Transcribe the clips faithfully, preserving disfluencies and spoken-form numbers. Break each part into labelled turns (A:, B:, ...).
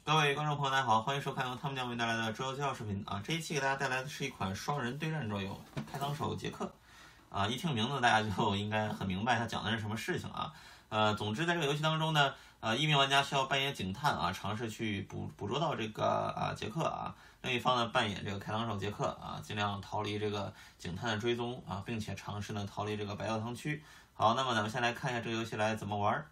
A: 各位观众朋友，大家好，欢迎收看由他们将为带来的桌游介绍视频啊。这一期给大家带来的是一款双人对战桌游《开膛手杰克》啊。一听名字，大家就应该很明白它讲的是什么事情啊。呃，总之在这个游戏当中呢，呃，一名玩家需要扮演警探啊，尝试去捕捕捉到这个啊杰克啊，另一方呢扮演这个开膛手杰克啊，尽量逃离这个警探的追踪啊，并且尝试呢逃离这个白教堂区。好，那么咱们先来看一下这个游戏来怎么玩。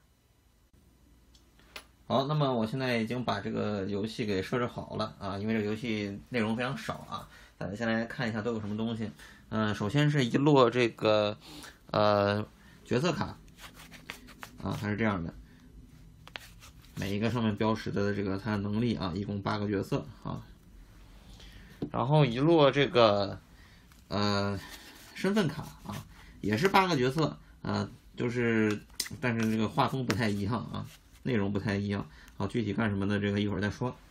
A: 好，那么我现在已经把这个游戏给设置好了啊，因为这个游戏内容非常少啊，大家先来看一下都有什么东西。嗯、呃，首先是一摞这个呃角色卡啊，它是这样的，每一个上面标识的这个它的能力啊，一共八个角色啊，然后一摞这个呃身份卡啊，也是八个角色啊，就是但是这个画风不太一样啊。内容不太一样，好，具体干什么的这个一会儿再说。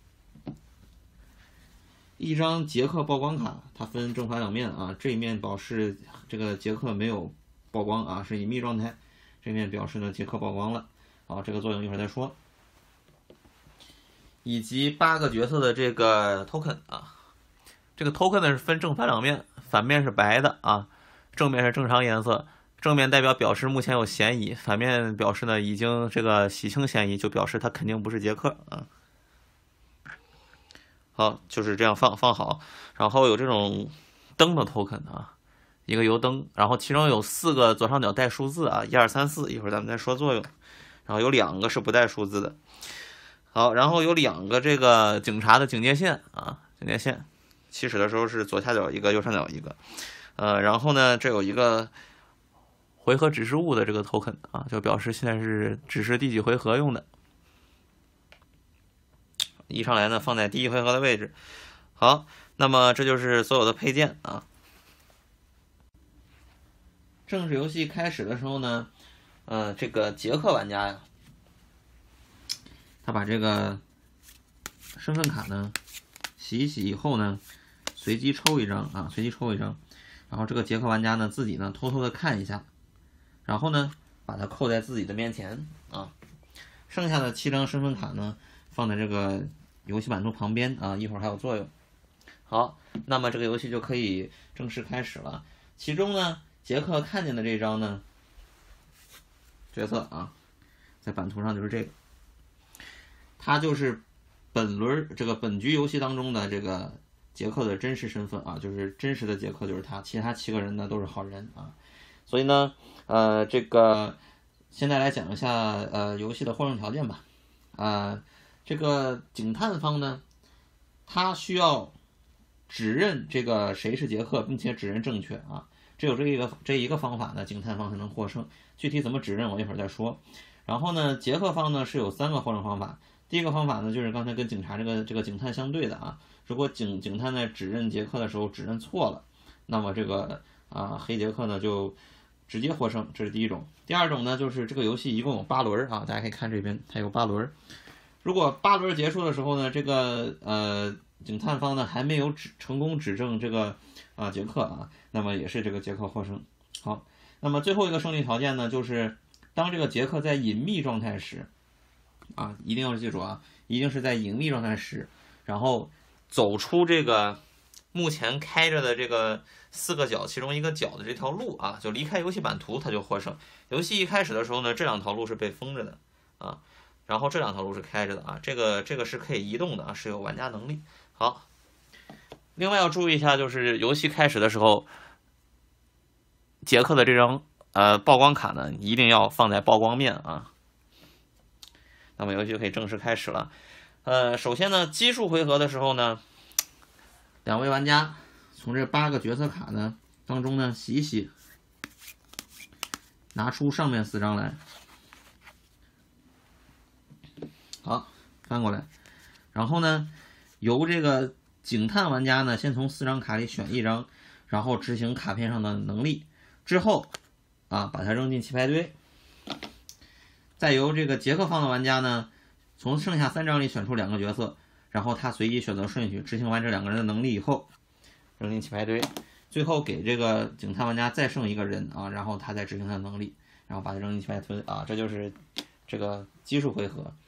A: 一张杰克曝光卡，它分正反两面啊，这一面表示这个杰克没有曝光啊，是隐秘状态，这面表示呢杰克曝光了，好，这个作用一会儿再说。以及八个角色的这个 token 啊，这个 token 呢是分正反两面，反面是白的啊，正面是正常颜色。正面代表表示目前有嫌疑，反面表示呢已经这个洗清嫌疑，就表示他肯定不是杰克啊。好，就是这样放放好，然后有这种灯的 token 啊，一个油灯，然后其中有四个左上角带数字啊，一二三四，一会儿咱们再说作用。然后有两个是不带数字的。好，然后有两个这个警察的警戒线啊，警戒线，起始的时候是左下角一个，右上角一个。呃，然后呢，这有一个回合指示物的这个 token 啊，就表示现在是指示第几回合用的。一上来呢，放在第一回合的位置。好，那么这就是所有的配件啊。正式游戏开始的时候呢，呃，这个杰克玩家呀，他把这个身份卡呢洗一洗以后呢，随机抽一张啊，随机抽一张，然后这个杰克玩家呢自己呢偷偷的看一下。然后呢，把它扣在自己的面前啊，剩下的七张身份卡呢，放在这个游戏版图旁边啊，一会儿还有作用。好，那么这个游戏就可以正式开始了。其中呢，杰克看见的这张呢角色啊，在版图上就是这个，他就是本轮这个本局游戏当中的这个杰克的真实身份啊，就是真实的杰克就是他，其他七个人呢都是好人啊。所以呢，呃，这个现在来讲一下呃游戏的获胜条件吧。啊、呃，这个警探方呢，他需要指认这个谁是杰克，并且指认正确啊。只有这一个这一个方法呢，警探方才能获胜。具体怎么指认，我一会儿再说。然后呢，杰克方呢是有三个获胜方法。第一个方法呢，就是刚才跟警察这个这个警探相对的啊。如果警警探在指认杰克的时候指认错了，那么这个啊黑杰克呢就直接获胜，这是第一种。第二种呢，就是这个游戏一共有八轮啊，大家可以看这边，它有八轮。如果八轮结束的时候呢，这个呃警探方呢还没有指成功指证这个啊杰克啊，那么也是这个杰克获胜。好，那么最后一个胜利条件呢，就是当这个杰克在隐秘状态时，啊，一定要记住啊，一定是在隐秘状态时，然后走出这个目前开着的这个四个角其中一个角的这条路啊，就离开游戏版图，它就获胜。游戏一开始的时候呢，这两条路是被封着的啊，然后这两条路是开着的啊，这个这个是可以移动的啊，是有玩家能力。好，另外要注意一下，就是游戏开始的时候，杰克的这张呃曝光卡呢，一定要放在曝光面啊。那么游戏就可以正式开始了。呃，首先呢，奇数回合的时候呢，两位玩家从这八个角色卡呢当中呢洗一洗，拿出上面四张来。好，翻过来，然后呢，由这个警探玩家呢先从四张卡里选一张，然后执行卡片上的能力，之后啊把它扔进棋牌堆。再由这个杰克方的玩家呢，从剩下三张里选出两个角色，然后他随机选择顺序，执行完这两个人的能力以后，扔进棋牌堆。最后给这个警探玩家再剩一个人啊，然后他再执行他的能力，然后把它扔进棋牌堆啊，这就是这个奇数回合。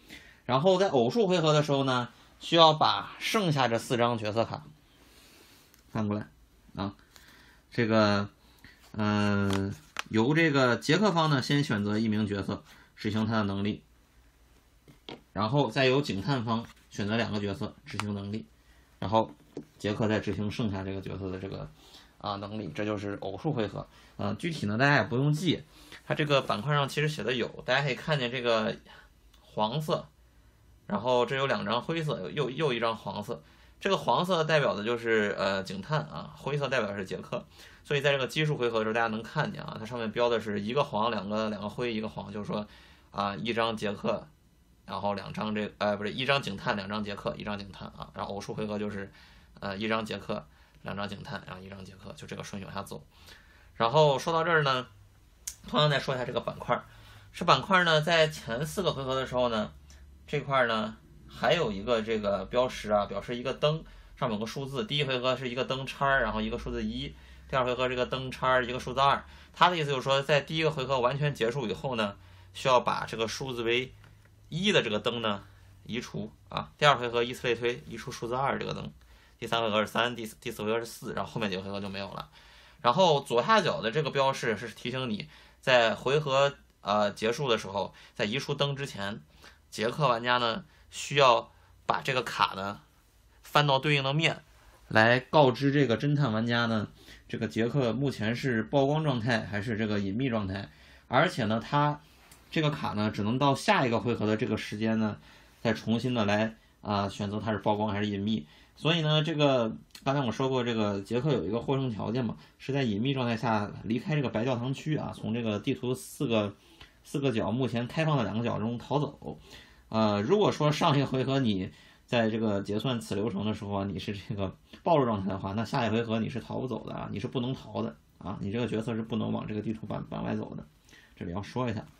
A: 然后在偶数回合的时候呢，需要把剩下这四张角色卡翻过来啊，这个嗯、呃、由这个捷克方呢先选择一名角色执行他的能力，然后再由警探方选择两个角色执行能力，然后捷克再执行剩下这个角色的这个啊能力，这就是偶数回合。嗯、呃，具体呢大家也不用记，它这个板块上其实写的有，大家可以看见这个黄色，然后这有两张灰色，又又一张黄色。这个黄色代表的就是呃警探啊，灰色代表的是捷克。所以在这个奇数回合的时候，大家能看见啊，它上面标的是一个黄，两个两个灰，一个黄，就是说啊一张捷克，然后两张这呃不是一张警探，两张捷克，一张警探啊。然后偶数回合就是呃一张捷克，两张警探，然后一张捷克，就这个顺序往下走。然后说到这儿呢，同样再说一下这个板块。这板块呢，在前四个回合的时候呢，这块呢还有一个这个标识啊，表示一个灯，上面有个数字。第一回合是一个灯叉，然后一个数字一；第二回合这个灯叉一个数字二。它的意思就是说，在第一个回合完全结束以后呢，需要把这个数字为一的这个灯呢移除啊。第二回合以此类推，移除数字二这个灯。第三回合是三，第第四回合是四，然后后面几个回合就没有了。然后左下角的这个标示是提醒你在回合呃结束的时候，在移除灯之前，捷克玩家呢需要把这个卡呢翻到对应的面，来告知这个侦探玩家呢，这个捷克目前是曝光状态还是这个隐秘状态，而且呢，他这个卡呢只能到下一个回合的这个时间呢，再重新的来啊、呃、选择它是曝光还是隐秘。所以呢，这个刚才我说过，这个捷克有一个获胜条件嘛，是在隐秘状态下离开这个白教堂区啊，从这个地图四个四个角目前开放的两个角中逃走。呃，如果说上一回合你在这个结算此流程的时候啊，你是这个暴露状态的话，那下一回合你是逃不走的啊，你是不能逃的啊，你这个角色是不能往这个地图板板外走的，这里要说一下。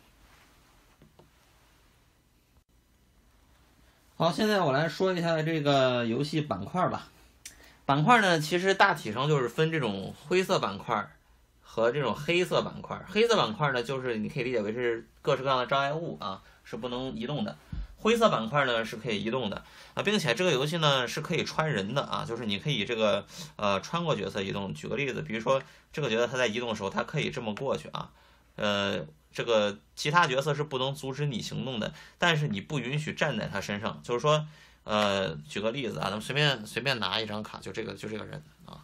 A: 好，现在我来说一下这个游戏板块吧。板块呢，其实大体上就是分这种灰色板块和这种黑色板块。黑色板块呢，就是你可以理解为是各式各样的障碍物啊，是不能移动的。灰色板块呢是可以移动的啊，并且这个游戏呢是可以穿人的啊，就是你可以这个呃穿过角色移动。举个例子，比如说这个角色他在移动的时候，他可以这么过去啊，呃。这个其他角色是不能阻止你行动的，但是你不允许站在他身上。就是说，呃，举个例子啊，咱们随便随便拿一张卡，就这个就这个人啊，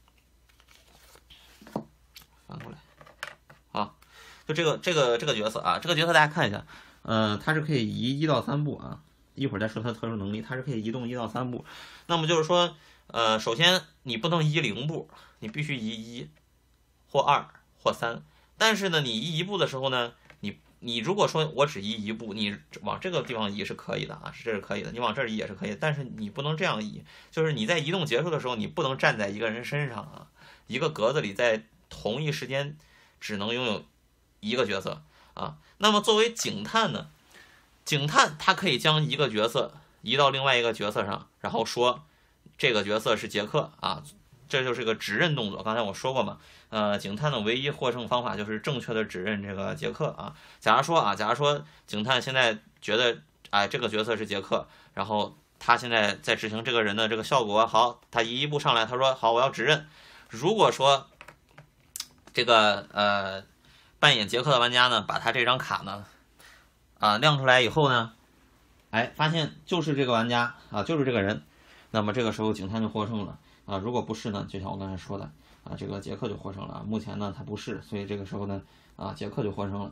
A: 翻过来，好，就这个这个这个角色啊，这个角色大家看一下，呃，他是可以移一到三步啊，一会儿再说他的特殊能力，他是可以移动一到三步。那么就是说，呃，首先你不能移零步，你必须移一或二或三。但是呢，你移一步的时候呢，你你如果说我只移一步，你往这个地方移是可以的啊，是这是可以的，你往这儿移也是可以的，但是你不能这样移，就是你在移动结束的时候，你不能站在一个人身上啊，一个格子里在同一时间只能拥有一个角色啊。那么作为警探呢，警探他可以将一个角色移到另外一个角色上，然后说这个角色是捷克啊。这就是个指认动作，刚才我说过嘛，呃，警探的唯一获胜方法就是正确的指认这个捷克啊。假如说啊，假如说警探现在觉得，哎，这个角色是捷克，然后他现在在执行这个人的这个效果，好，他一步上来，他说好，我要指认。如果说这个呃扮演捷克的玩家呢，把他这张卡呢啊亮出来以后呢，哎，发现就是这个玩家啊，就是这个人，那么这个时候警探就获胜了。啊，如果不是呢，就像我刚才说的啊，这个捷克就获胜了。目前呢，他不是，所以这个时候呢，啊，捷克就获胜了。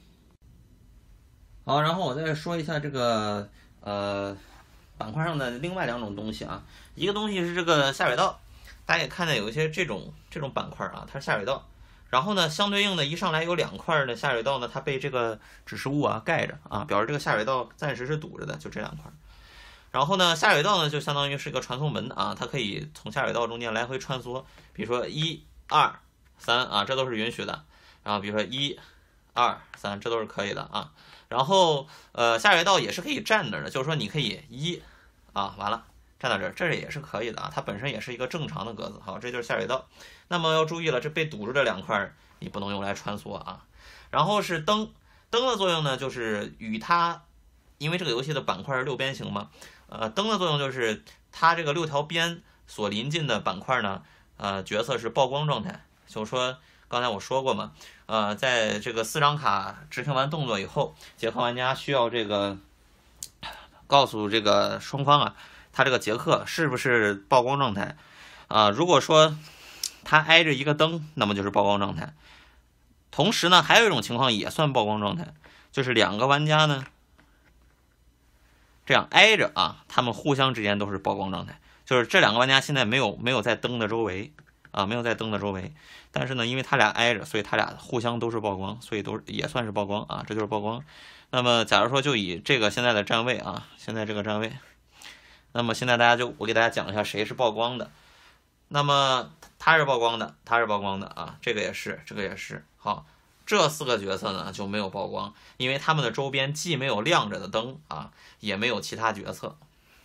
A: 好，然后我再说一下这个呃板块上的另外两种东西啊，一个东西是这个下水道，大家也看见有一些这种这种板块啊，它是下水道。然后呢，相对应的一上来有两块的下水道呢，它被这个指示物啊盖着啊，表示这个下水道暂时是堵着的，就这两块。然后呢，下水道呢就相当于是一个传送门啊，它可以从下水道中间来回穿梭，比如说一、二、三啊，这都是允许的。然后比如说一、二、三，这都是可以的啊。然后呃，下水道也是可以站着的，就是说你可以一啊，完了站到这儿，这也是可以的啊，它本身也是一个正常的格子。好，这就是下水道。那么要注意了，这被堵住这两块你不能用来穿梭啊。然后是灯，灯的作用呢，就是与它因为这个游戏的板块是六边形嘛，呃，灯的作用就是它这个六条边所临近的板块呢，呃，角色是曝光状态。就是说刚才我说过嘛，呃，在这个四张卡执行完动作以后，捷克玩家需要这个告诉这个双方啊，他这个捷克是不是曝光状态啊、呃？如果说它挨着一个灯，那么就是曝光状态。同时呢，还有一种情况也算曝光状态，就是两个玩家呢这样挨着啊，他们互相之间都是曝光状态。就是这两个玩家现在没有没有在灯的周围啊，没有在灯的周围，但是呢，因为他俩挨着，所以他俩互相都是曝光，所以都也算是曝光啊，这就是曝光。那么假如说就以这个现在的站位啊，现在这个站位，那么现在大家就我给大家讲一下谁是曝光的。那么他是曝光的，他是曝光的啊，这个也是，这个也是。好，这四个角色呢就没有曝光，因为他们的周边既没有亮着的灯啊，也没有其他角色。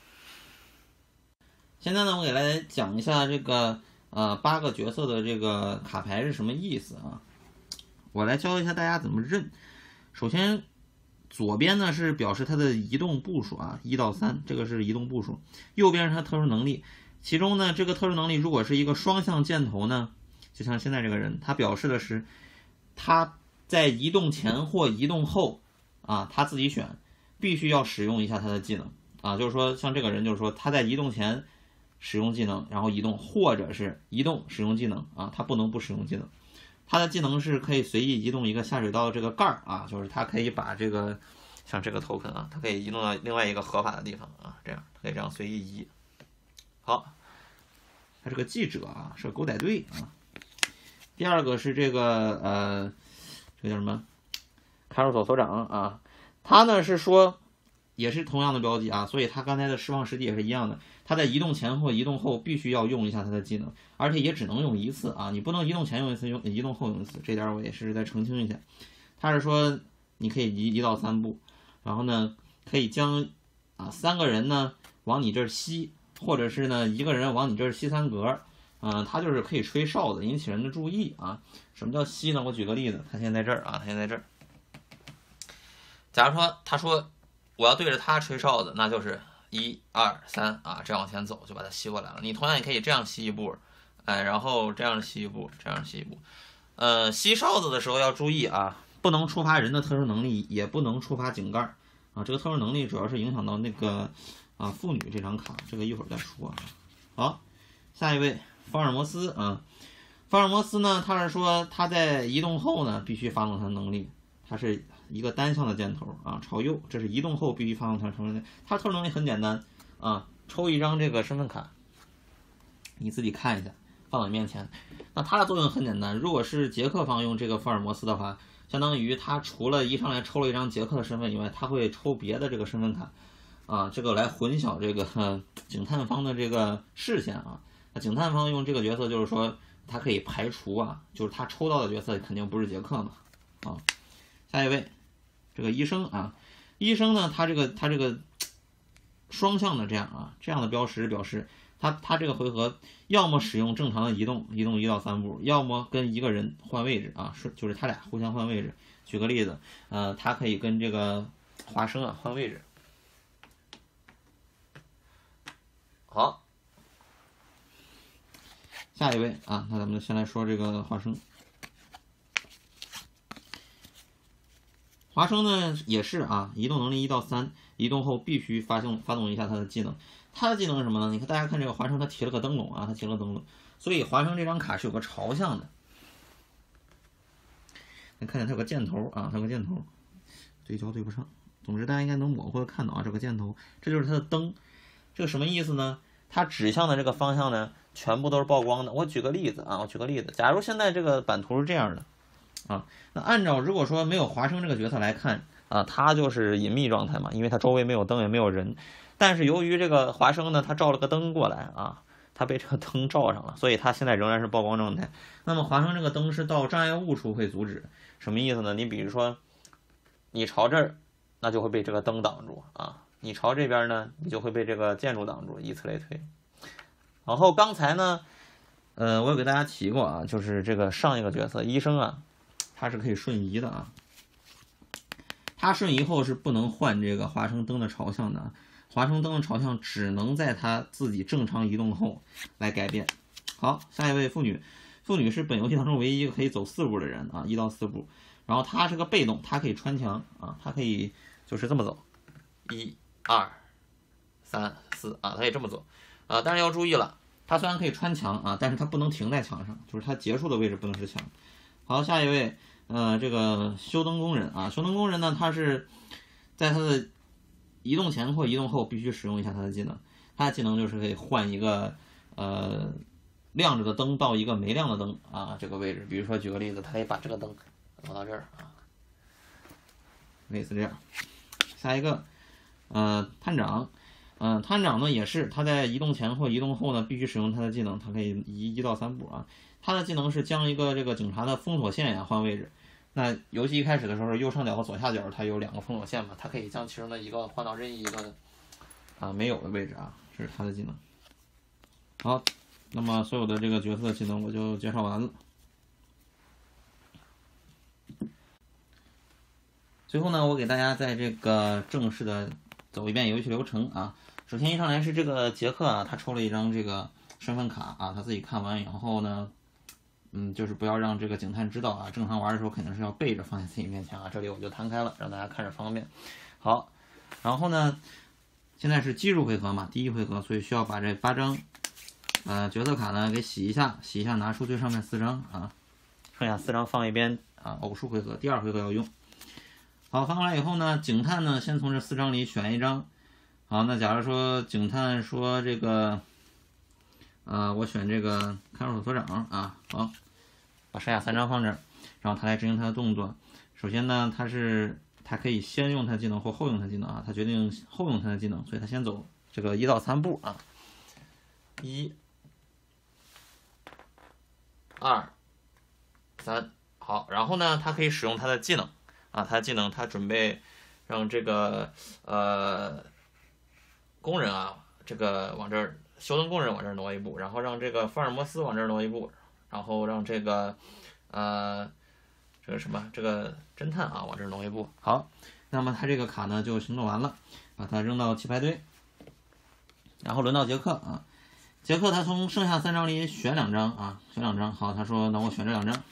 A: 现在呢，我给大家讲一下这个呃八个角色的这个卡牌是什么意思啊？我来教一下大家怎么认。首先，左边呢是表示它的移动步数啊，一到三，这个是移动步数。右边是它特殊能力。其中呢，这个特殊能力如果是一个双向箭头呢，就像现在这个人，他表示的是他在移动前或移动后啊，他自己选，必须要使用一下他的技能啊，就是说像这个人，就是说他在移动前使用技能，然后移动，或者是移动使用技能啊，他不能不使用技能。他的技能是可以随意移动一个下水道这个盖儿啊，就是他可以把这个像这个 token 啊，它可以移动到另外一个合法的地方啊，这样可以这样随意移。好，他是个记者啊，是个狗仔队啊。第二个是这个呃，这个叫什么？看守所所长啊，他呢是说也是同样的标记啊，所以他刚才的释放时机也是一样的。他在移动前或移动后必须要用一下他的技能，而且也只能用一次啊，你不能移动前用一次，用移动后用一次。这点我也是再澄清一下。他是说你可以移一到三步，然后呢可以将啊三个人呢往你这儿吸。或者是呢，一个人往你这儿吸三格，嗯、呃，他就是可以吹哨子，引起人的注意啊。什么叫吸呢？我举个例子，他现在在这儿啊，他现在在这儿。假如说他说我要对着他吹哨子，那就是一二三啊，这样往前走就把他吸过来了。你同样也可以这样吸一步，哎，然后这样吸一步，这样吸一步。呃，吸哨子的时候要注意啊，不能触发人的特殊能力，也不能触发井盖啊。这个特殊能力主要是影响到那个。啊，妇女这张卡，这个一会儿再说啊。好，下一位福尔摩斯啊，福尔摩斯呢，他是说他在移动后呢必须发动他的能力，它是一个单向的箭头啊，朝右，这是移动后必须发动他的能力。他特殊能力很简单啊，抽一张这个身份卡，你自己看一下，放到你面前。那它的作用很简单，如果是捷克方用这个福尔摩斯的话，相当于他除了一上来抽了一张捷克的身份以外，他会抽别的这个身份卡。啊，这个来混淆这个、呃、警探方的这个视线啊。那警探方用这个角色，就是说他可以排除啊，就是他抽到的角色肯定不是捷克嘛。啊，下一位，这个医生啊，医生呢，他这个他这个双向的这样啊，这样的标识表示他他这个回合要么使用正常的移动，移动一到三步，要么跟一个人换位置啊，是就是他俩互相换位置。举个例子，呃，他可以跟这个华生啊换位置。好，下一位啊，那咱们先来说这个华生。华生呢也是啊，移动能力一到三，移动后必须发动发动一下他的技能。他的技能是什么呢？你看大家看这个华生，他提了个灯笼啊，他提了个灯笼，所以华生这张卡是有个朝向的。你看见它有个箭头啊，它有个箭头，对焦对不上。总之大家应该能模糊的看到啊，这个箭头，这就是它的灯。这个什么意思呢？它指向的这个方向呢，全部都是曝光的。我举个例子啊，我举个例子，假如现在这个版图是这样的啊，那按照如果说没有华生这个角色来看啊，他就是隐秘状态嘛，因为他周围没有灯也没有人。但是由于这个华生呢，他照了个灯过来啊，他被这个灯照上了，所以他现在仍然是曝光状态。那么华生这个灯是到障碍物处会阻止，什么意思呢？你比如说你朝这儿，那就会被这个灯挡住啊。你朝这边呢，你就会被这个建筑挡住，以此类推。然后刚才呢，呃，我有给大家提过啊，就是这个上一个角色医生啊，他是可以瞬移的啊。 他瞬移后是不能换这个华生灯的朝向的，华生灯的朝向只能在他自己正常移动后来改变。好，下一位妇女，妇女是本游戏当中唯一一个可以走四步的人啊，一到四步。然后她是个被动，她可以穿墙啊，她可以就是这么走，一、二、三、四啊，她可以这么走啊。但是要注意了，她虽然可以穿墙啊，但是她不能停在墙上，就是她结束的位置不能是墙。好，下一位。呃，这个修灯工人啊，修灯工人呢，他是在他的移动前或移动后必须使用一下他的技能，他的技能就是可以换一个呃亮着的灯到一个没亮的灯啊这个位置，比如说举个例子，他可以把这个灯挪到这儿啊，类似这样。下一个，呃，探长，嗯、呃，探长呢也是他在移动前或移动后呢必须使用他的技能，他可以移一到三步啊。他的技能是将一个这个警察的封锁线呀换位置。那游戏一开始的时候，右上角和左下角它有两个封锁线嘛，它可以将其中的一个换到任意一个啊没有的位置啊，这是他的技能。好，那么所有的这个角色技能我就介绍完了。最后呢，我给大家在这个正式的走一遍游戏流程啊。首先一上来是这个杰克啊，他抽了一张这个身份卡啊，他自己看完以后呢。嗯，就是不要让这个警探知道啊。正常玩的时候肯定是要背着放在自己面前啊。这里我就摊开了，让大家看着方便。好，然后呢，现在是技术回合嘛，第一回合，所以需要把这八张呃角色卡呢给洗一下，洗一下拿出最上面四张啊，剩下四张放一边啊。偶数回合，第二回合要用。好，翻过来以后呢，警探呢先从这四张里选一张。好，那假如说警探说这个。呃，我选这个看守所所长啊，好，把剩下三张放这儿，然后他来执行他的动作。首先呢，他是他可以先用他的技能或后用他的技能啊，他决定后用他的技能，所以他先走这个一到三步啊，一、二、三，好，然后呢，他可以使用他的技能啊，他的技能他准备让这个呃工人啊，这个往这儿。修灯工人往这儿挪一步，然后让这个福尔摩斯往这儿挪一步，然后让这个呃这个什么这个侦探啊往这儿挪一步。好，那么他这个卡呢就行动完了，把它扔到弃牌堆。然后轮到杰克啊，杰克他从剩下三张里选两张啊，选两张。好，他说那我选这两张。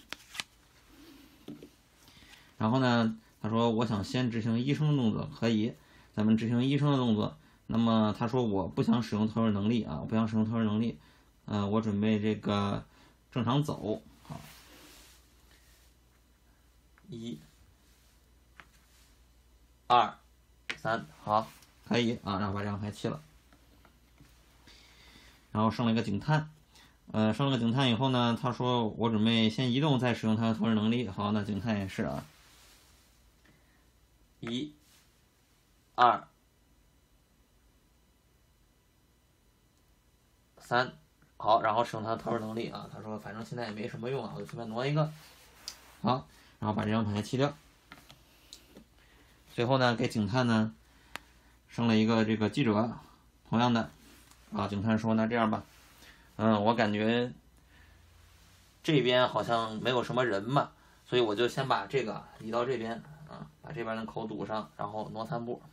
A: 然后呢，他说我想先执行医生的动作，可以，咱们执行医生的动作。那么他说我不想使用特殊能力啊，我不想使用特殊能力，嗯、呃，我准备这个正常走，好，一、二、三，好，可以啊，然后把这张牌弃了，然后剩了一个警探，呃，剩了个警探以后呢，他说我准备先移动再使用他的特殊能力，好，那警探也是啊，一、二。三，好，然后使用他的特殊能力啊。他说反正现在也没什么用啊，我就随便挪一个。好，然后把这张牌弃掉。最后呢，给警探呢剩了一个这个记者，同样的啊，警探说那这样吧，嗯，我感觉这边好像没有什么人嘛，所以我就先把这个移到这边啊，把这边的口堵上，然后挪三步。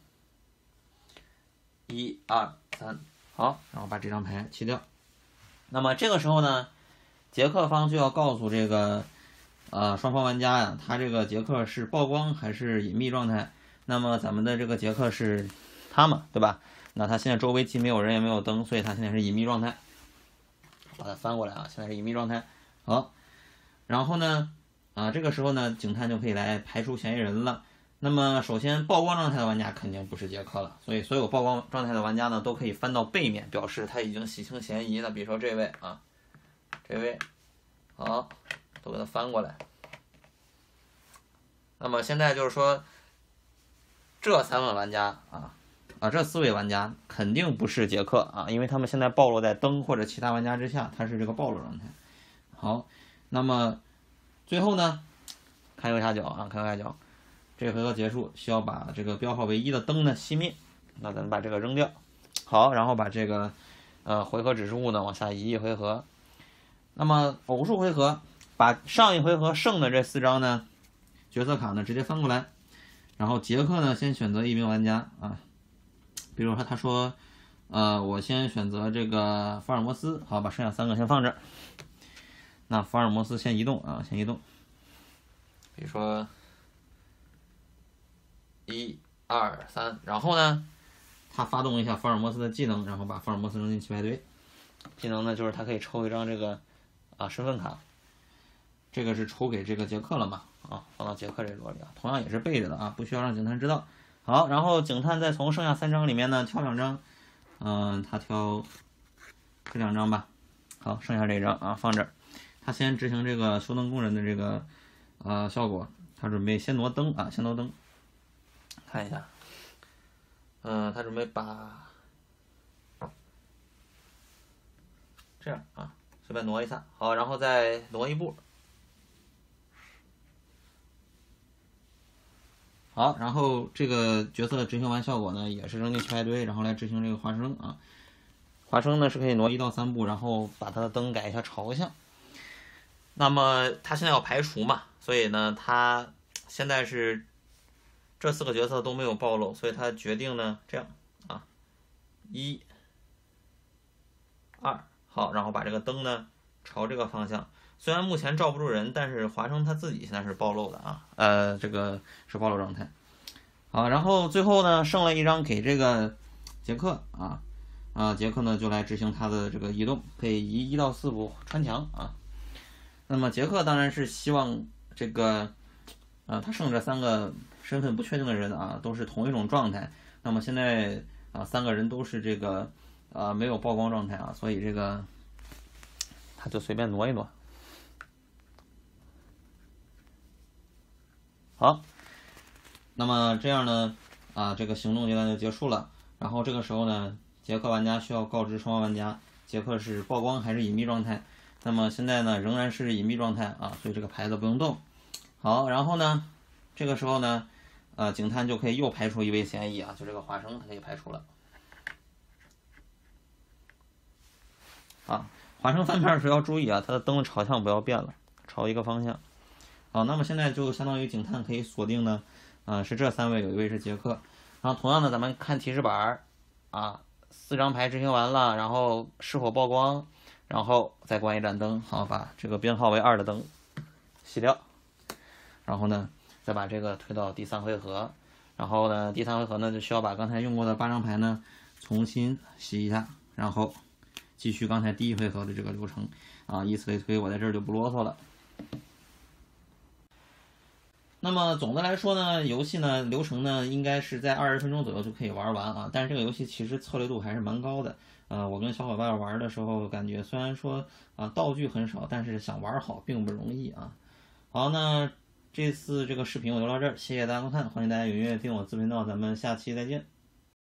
A: 一二三。好，然后把这张牌弃掉。那么这个时候呢，杰克方就要告诉这个呃双方玩家呀，他这个杰克是曝光还是隐秘状态。那么咱们的这个杰克是他嘛，对吧？那他现在周围既没有人也没有灯，所以他现在是隐秘状态。把它翻过来啊，现在是隐秘状态。好，然后呢，啊这个时候呢，警探就可以来排除嫌疑人了。那么首先曝光状态的玩家肯定不是杰克了，所以所有曝光状态的玩家呢都可以翻到背面，表示他已经洗清嫌疑。那比如说这位啊，这位，好，都给他翻过来。那么现在就是说，这三位玩家啊啊这四位玩家肯定不是杰克啊，因为他们现在暴露在灯或者其他玩家之下，他是这个暴露状态。好，那么最后呢，看右下角啊，看右下角。这个回合结束，需要把这个标号为一的灯呢熄灭。那咱们把这个扔掉。好，然后把这个呃回合指示物呢往下移一回合。那么偶数回合，把上一回合剩的这四张呢角色卡呢直接翻过来， 然后杰克呢，先选择一名玩家啊，比如说他说，呃，我先选择这个福尔摩斯，好，把剩下三个先放这儿。那福尔摩斯先移动啊，先移动。比如说，一、二、三，然后呢，他发动一下福尔摩斯的技能，然后把福尔摩斯扔进棋牌堆。技能呢，就是他可以抽一张这个啊身份卡，这个是抽给这个杰克了嘛？啊，放到杰克这桌里啊，同样也是背着的啊，不需要让警探知道。好，然后警探再从剩下三张里面呢挑两张，嗯、呃，他挑这两张吧。好，剩下这张啊放这儿。他先执行这个修灯工人的这个呃效果，他准备先挪灯啊，先挪灯。看一下，嗯、呃，他准备把这样啊，随便挪一下，好，然后再挪一步。好，然后这个角色执行完效果呢，也是扔进棋牌堆，然后来执行这个华生啊。华生呢是可以挪一到三步，然后把他的灯改一下朝向。那么他现在要排除嘛，所以呢，他现在是这四个角色都没有暴露，所以他决定呢这样啊，一、二，好，然后把这个灯呢朝这个方向。虽然目前罩不住人，但是华生他自己现在是暴露的啊，呃，这个是暴露状态。好，然后最后呢，剩了一张给这个杰克啊，啊，杰克呢就来执行他的这个移动，可以移一到四步穿墙啊。那么杰克当然是希望这个，呃，他剩这三个身份不确定的人啊，都是同一种状态。那么现在啊，三个人都是这个啊没有曝光状态啊，所以这个他就随便挪一挪。好，那么这样呢，啊，这个行动阶段就结束了。然后这个时候呢，杰克玩家需要告知双方玩家，杰克是曝光还是隐蔽状态。那么现在呢，仍然是隐蔽状态啊，所以这个牌子不用动。好，然后呢，这个时候呢，呃，警探就可以又排除一位嫌疑啊，就这个华生他可以排除了。啊，华生翻牌的时候要注意啊，他的灯的朝向不要变了，朝一个方向。好，那么现在就相当于警探可以锁定呢，呃，是这三位，有一位是杰克。然后同样的，咱们看提示板啊，四张牌执行完了，然后是否曝光，然后再关一盏灯，好，把这个编号为二的灯熄掉。然后呢，再把这个推到第三回合。然后呢，第三回合呢就需要把刚才用过的八张牌呢重新洗一下，然后继续刚才第一回合的这个流程啊，以此类推，我在这儿就不啰嗦了。那么总的来说呢，游戏呢流程呢应该是在二十分钟左右就可以玩完啊。但是这个游戏其实策略度还是蛮高的。呃，我跟小伙伴玩的时候，感觉虽然说啊道具很少，但是想玩好并不容易啊。好，那这次这个视频我就到这儿，谢谢大家观看，欢迎大家踊跃订阅我自频道，咱们下期再见。